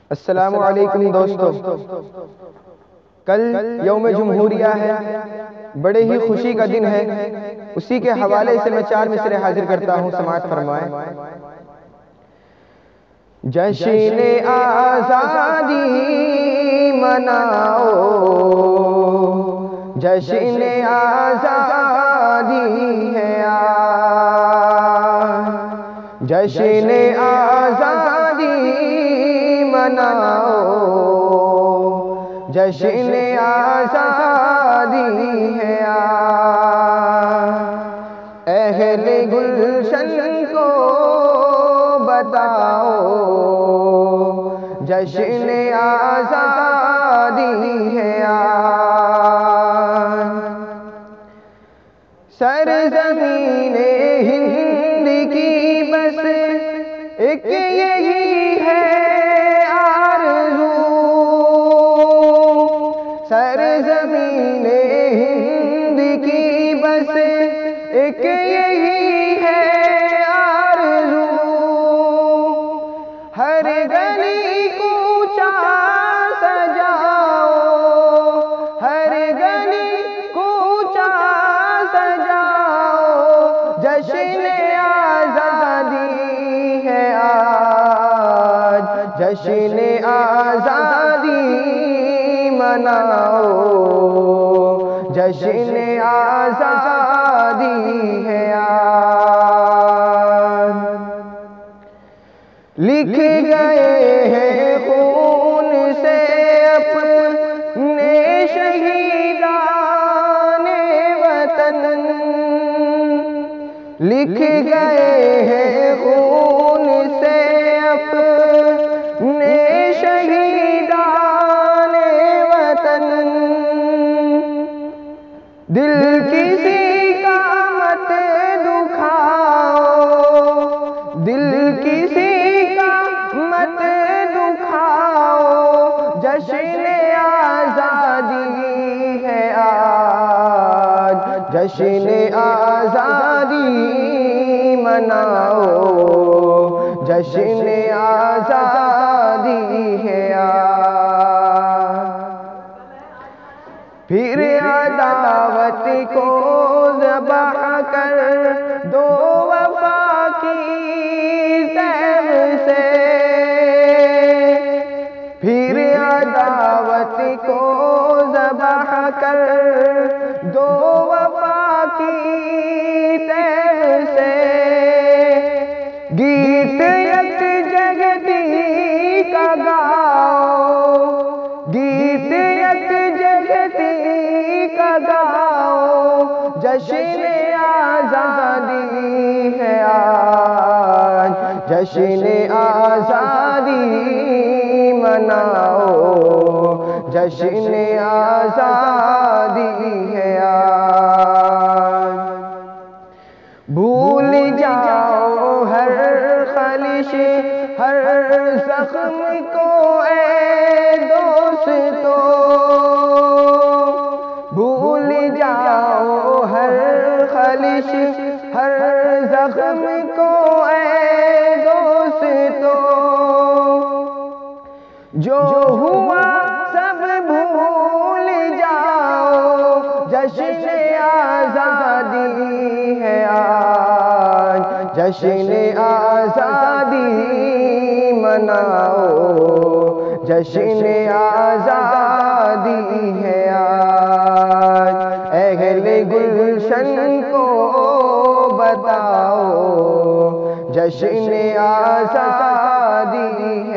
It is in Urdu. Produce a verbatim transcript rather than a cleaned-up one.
السلام علیکم دوستو، کل یوم جمہوریہ ہے، بڑے ہی خوشی کا دن ہے۔ اسی کے حوالے سے میں چار مصرے حاضر کرتا ہوں، سماعت فرمائیں۔ جشن آزادی مناؤ، جشن آزادی ہے آج، جشن آزادی مناؤ، جشن آزادی ہے آج۔ اہل گلشن کو بتاؤ، جشن آزادی ہے آج۔ سرزمین ہند کی بس ایک یہی ہے آرزو، سرزمین ہند کی بس ایک یہی ہے آرزو۔ ہر گلی کوچہ سجاؤ، ہر گلی کوچہ سجاؤ، جشن آزادی ہے آج، جشن آزادی مناؤ، جشن آزادی ہے آج۔ لکھ گئے ہیں خون سے اپنے شہیدان وطن، لکھ گئے ہیں خون سے اپنے شہیدان وطن۔ دل کسی کا مت دکھاؤ، دل کسی کا مت دکھاؤ، جشن آزادی ہے آج، جشن آزادی مناؤ، جشن آزادی ہے آج۔ پھر عداوت کو ذبح کر دو وفا کی تیغ سے، پھر عداوت کو ذبح کر دو وفا کی تیغ سے۔ گیت یک جگتی کا گاؤ، گیت یک جگتی کا گاؤ، جشن آزادی ہے آج، جشن آزادی مناؤ، جشن آزادی ہے آج۔ بھول جاؤ ہر خلش ہر زخم کو اے دوستو، بھول جاؤ ہر خلش ہر زخم کو اے دوستو۔ جو ہوا سب بھول جاؤ، جشن آزادی ہے آج، جشن آزادی مناؤ، جشن آزادی ہے آج۔ اہل گلشن کو بتاؤ، جشن آزادی ہے